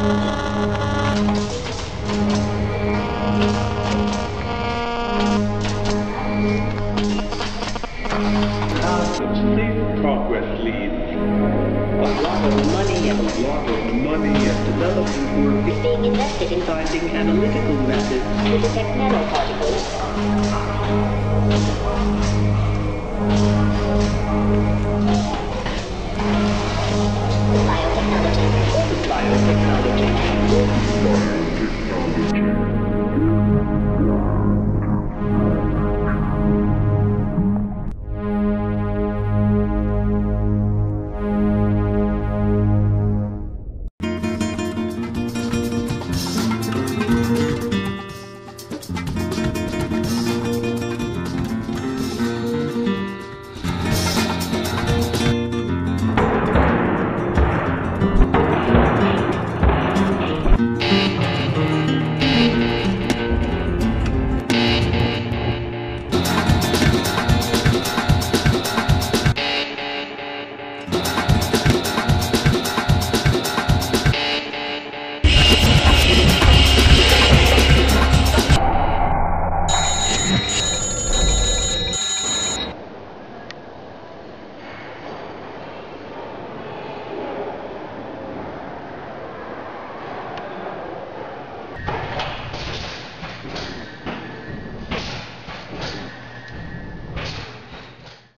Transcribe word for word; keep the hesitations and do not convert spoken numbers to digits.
Progress leads. A lot of money and a lot of money and developing work is being invested in finding analytical methods to detect nanoparticles.